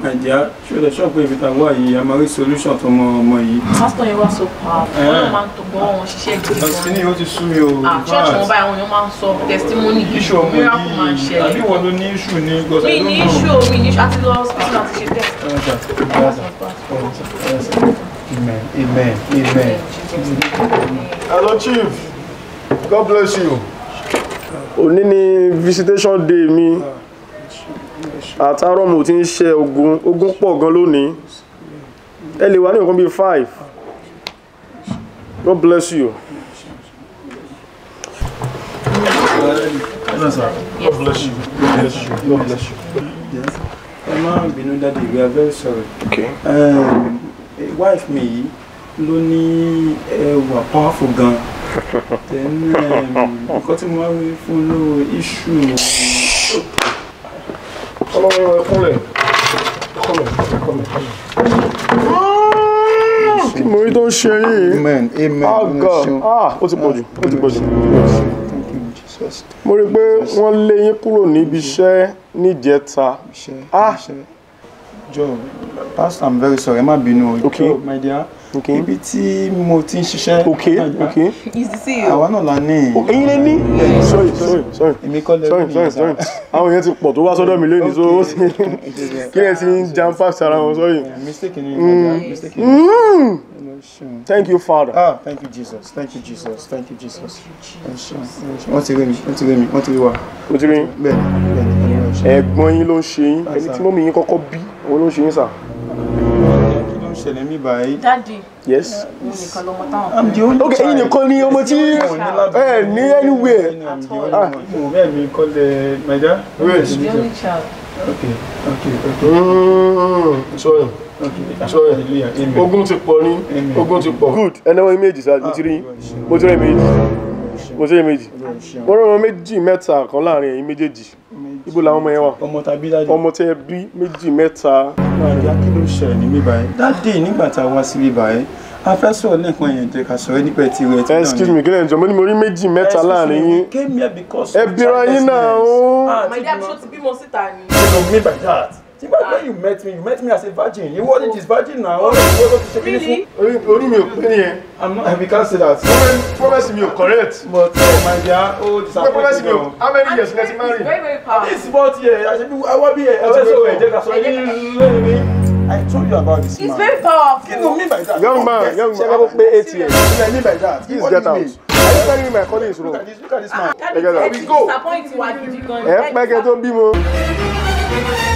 dear, show the shop with a why I'm a solution to my. Pastor, you are so powerful. Man to go on, she shared it. Church won't buy on your man so testimony. Issue miracle man share. I don't want to need issue because I don't know. Me issue at the hospital she test. Amen. Hello, Chief. God bless you. Òní ni visitation day mi. Àtàárọ̀ mo ti ń ṣe ogun pọ̀ gan lónìí. Ẹ lè wá ní nǹkan bí 5. God bless you. God bless you. God bless you. Yes. Emma, Daddy, we are very sorry. Okay. Wife me, Loni, were powerful gun. Then, got him away from no issue. Come on. Kí mo rí tó ń ṣe yìí? Amen. Oh God. Ó ti pọ̀jù. Mo rí pé wọ́n lé yín kúrò níbi iṣẹ́ níjẹta. Joe, Pastor, I'm very sorry. I'm binu. Okay, my dear. Okay. Ibi tí mo ti ń ṣiṣẹ́. Okay. Easy to see you. Àwa náà la ní. Ẹ̀yin lè ní? Sorry. Èmi kọ́ lè ní. Sorry. Àwọn èèyàn ti pọ̀ tó wá sọ́dọ̀ mi lónìí, so kí ẹ ti ń jam fast ara wọn, sorry. Mistake in Thank you, Father. Thank you, Jesus. Wọ́n ti rí mi. Wọ́n ti rí wa. Mo ti rí yín. Bẹ́ẹ̀ni. Ẹ̀gbọ́n yín ló ń ṣe yín. Ẹni tí mọ́mì yín kọ́kọ́ bí, òun ló ń ṣe yín sà. Daddy. Yes. I'm the only Okay, ẹ̀yin nìkan ni ọmọ tí ní anywhere. Me call my dad. Yes. The only child. Okay. Sorry. Ogun ti pọ̀ ní. Ogun ti pọ̀. Good. Ẹni wọ́n méjì sá, mo ti rí méjì. Mo rán ọmọ méjì mẹ́ta kan láàrin ẹ̀yin méjèèjì. Ibo làwọn ọmọ yẹn wà? Ọmọ tẹ́ bí méjì mẹ́ta. Kí ló ṣẹlẹ̀ ní mi báyìí? That day nígbà tá a wá sílé báyìí, a fẹ́ sọ̀rọ̀ lẹ́ẹ̀kan yẹn jẹ́ ká sọ̀rọ̀ nípa ti rẹ̀ tí náà ni. Excuse me, kí lẹ́yìn jọ, mo ní mo rí méjì mẹ́ta láàrin yín. Came here because ẹ bíra yín náà ó. My dad shot bímọ síta ni. You know me by that. When you met me as a virgin. You wasn't his virgin now. Really? Orí mi ò pé nìyẹn. We can't say that. Promise me you're correct. But my dear, promise me how many years let's marry? Very, very powerful. It's about here. I want to be I told you about this man. It's very powerful. You know me by that. Young man, I will pay 8 years. What do you mean by that? Please get out. Are you telling me my calling is wrong? Look at this man. Daddy, disappoint you. Ẹ pẹ́ kẹ́ tó bímọ.